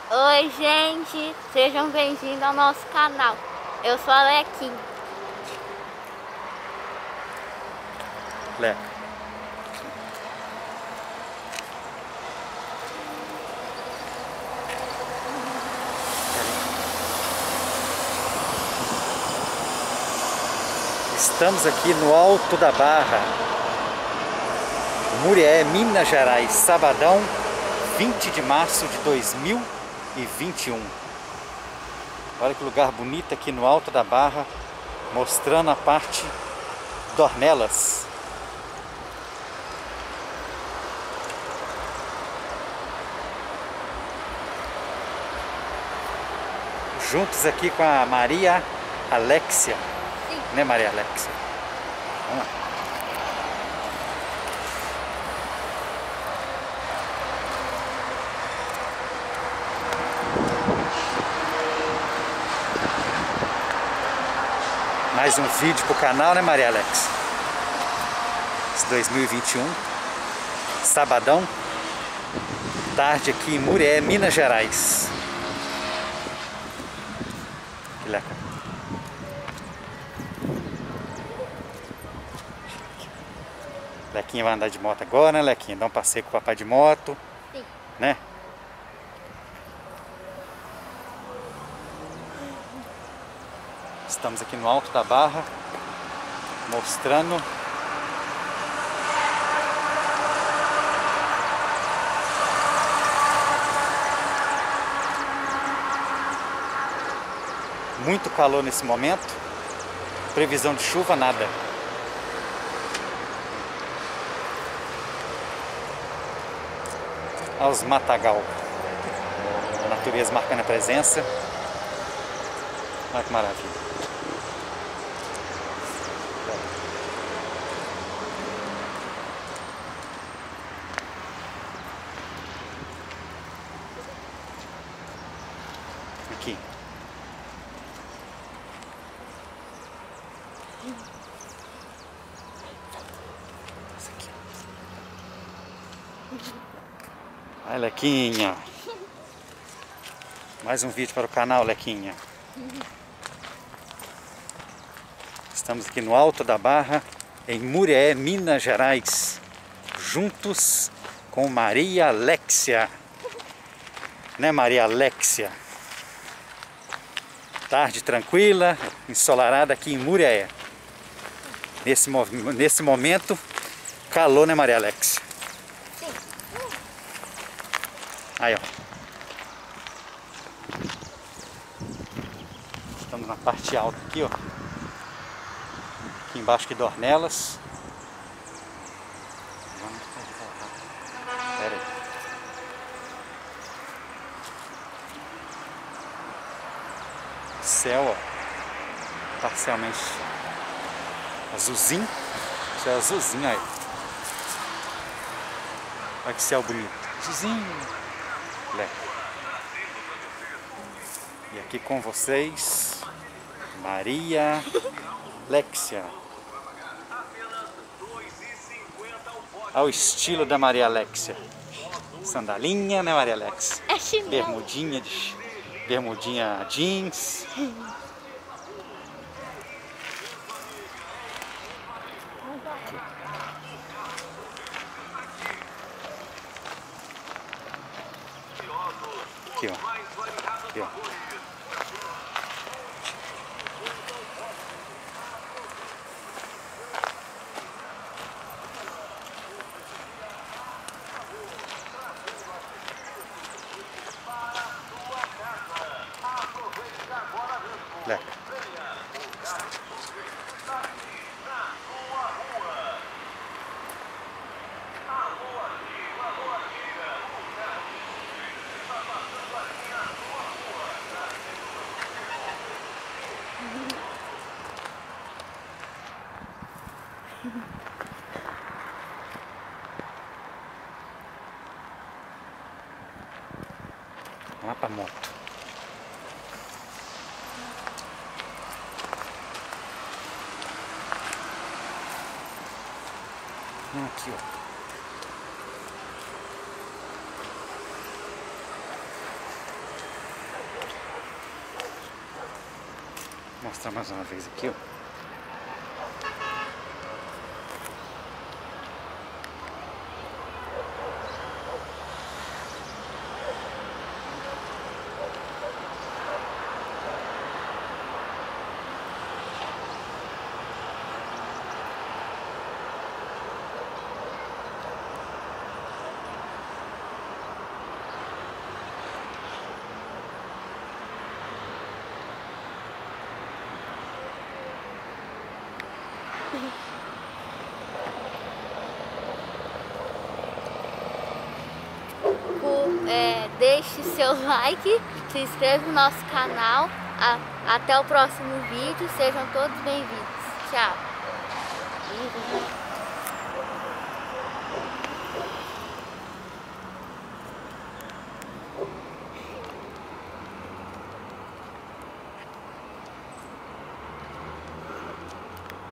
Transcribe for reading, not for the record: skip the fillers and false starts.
Oi, gente, sejam bem-vindos ao nosso canal. Eu sou a Lequinha. Leca. Estamos aqui no Alto da Barra, Murié, Minas Gerais, sabadão, 20 de março de 2021. Olha que lugar bonito aqui no Alto da Barra, mostrando a parte Dornelas. Juntos aqui com a Maria Alexia. Sim. Né, Maria Alexia? Vamos lá. Mais um vídeo pro canal, né, Maria Alex? Esse 2021, sabadão, tarde aqui em Murié, Minas Gerais. Que leca. Lequinha vai andar de moto agora, né, Lequinha? Dá um passeio com o papai de moto. Sim. Né? Estamos aqui no Alto da Barra, mostrando muito calor nesse momento, previsão de chuva nada. Olha os matagal, a natureza marcando a presença. Olha que maravilha. Aqui. Essa aqui. Ai, Lequinha. Mais um vídeo para o canal, Lequinha. Estamos aqui no Alto da Barra, em Murié, Minas Gerais. Juntos com Maria Alexia. Né, Maria Alexia? Tarde tranquila, ensolarada aqui em Murié. Nesse momento, calor, né, Maria Alexia? Sim. Aí, ó. Estamos na parte alta aqui, ó. Aqui embaixo de Dornelas. Pera aí. Céu, ó, parcialmente azulzinho. Céu azulzinho aí. Olha que céu bonito. Azulzinho. Leque. E aqui com vocês, Maria Alexia. Ao estilo da Maria Alexia. Sandalinha, né, Maria Alexia? É chinelo. Bermudinha jeans. Aqui, ó. Aqui, ó. Leca. Vamos lá pra moto. Aqui, ó. mostrar mais uma vez aqui, ó. Deixe seu like, se inscreva no nosso canal. Até o próximo vídeo. Sejam todos bem-vindos. Tchau.